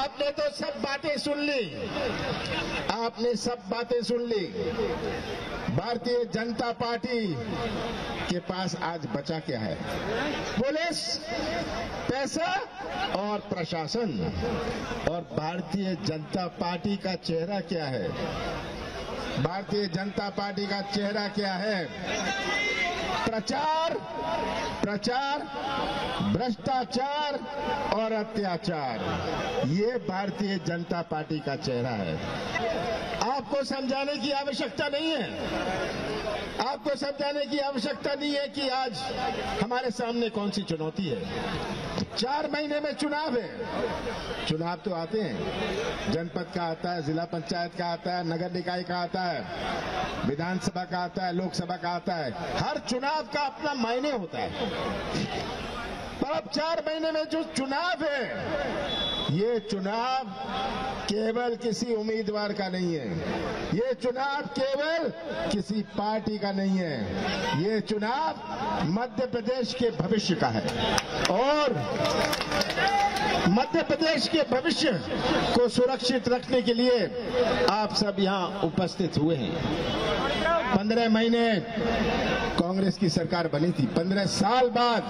आपने तो सब बातें सुन ली, आपने सब बातें सुन ली। भारतीय जनता पार्टी के पास आज बचा क्या है? पुलिस, पैसा और प्रशासन। और भारतीय जनता पार्टी का चेहरा क्या है? भारतीय जनता पार्टी का चेहरा क्या है? प्रचार, प्रचार, भ्रष्टाचार और अत्याचार। ये भारतीय जनता पार्टी का चेहरा है। आपको समझाने की आवश्यकता नहीं है, आपको समझाने की आवश्यकता नहीं है कि आज हमारे सामने कौन सी चुनौती है। 4 महीने में चुनाव है। चुनाव तो आते हैं, जनपद का आता है, जिला पंचायत का आता है, नगर निकाय का आता है, विधानसभा का आता है, लोकसभा का आता है। हर चुनाव का अपना मायने होता है। पर अब 4 महीने में जो चुनाव है, ये चुनाव केवल किसी उम्मीदवार का नहीं है, ये चुनाव केवल किसी पार्टी का नहीं है, ये चुनाव मध्य प्रदेश के भविष्य का है। और मध्य प्रदेश के भविष्य को सुरक्षित रखने के लिए आप सब यहां उपस्थित हुए हैं। 15 महीने कांग्रेस की सरकार बनी थी, 15 साल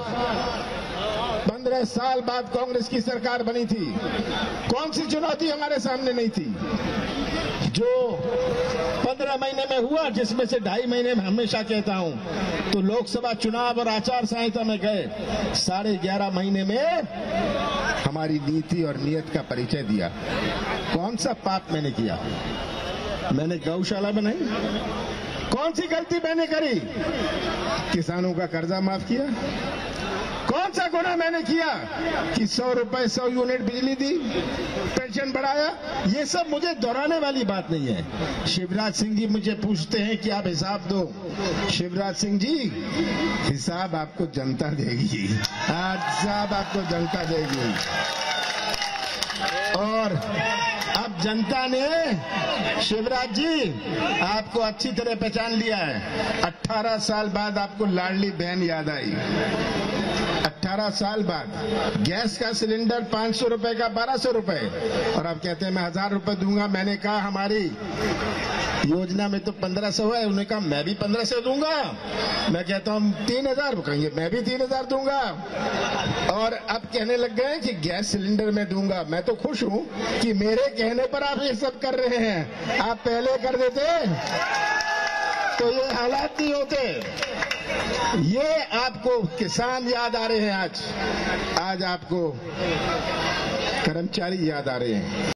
बाद कांग्रेस की सरकार बनी थी। कौन सी चुनौती हमारे सामने नहीं थी? जो 15 महीने में हुआ, जिसमें से 2.5 महीने में हमेशा कहता हूं, तो लोकसभा चुनाव और आचार संहिता में गए। 11.5 महीने में हमारी नीति और नियत का परिचय दिया। कौन सा पाप मैंने किया? मैंने गौशाला बनाई? कौन सी गलती मैंने करी? किसानों का कर्जा माफ किया? कौन सा गुनाह मैंने किया कि 100 रुपए 100 यूनिट बिजली दी, पेंशन बढ़ाया? ये सब मुझे दोहराने वाली बात नहीं है। शिवराज सिंह जी मुझे पूछते हैं कि आप हिसाब दो। शिवराज सिंह जी, हिसाब आपको जनता देगी, हिसाब आपको जनता देगी। और अब जनता ने, शिवराज जी, आपको अच्छी तरह पहचान लिया है। 18 साल बाद आपको लाडली बहन याद आई। 18 साल बाद गैस का सिलेंडर 500 रुपए का 1200 रुपए, और अब कहते हैं मैं 1000 रुपए दूंगा। मैंने कहा हमारी योजना में तो 1500 है, उन्होंने कहा मैं भी 1500 दूंगा। मैं कहता हूं 3000, कहेंगे मैं भी 3000 दूंगा। और अब कहने लग गए कि गैस सिलेंडर में दूंगा। मैं तो खुश हूं कि मेरे कहने पर आप ये सब कर रहे हैं। आप पहले कर देते तो ये हालात नहीं होते। ये आपको किसान याद आ रहे हैं, आज आपको कर्मचारी याद आ रहे हैं।